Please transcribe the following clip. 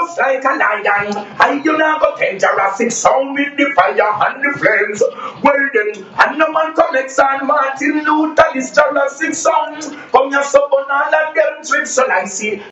just like a lion. I you not go tell Jurassic sound with the fire and the flames. Well then, and no man commit San Martin Luther this Jurassic sound. Come your son all of them tricks so I see.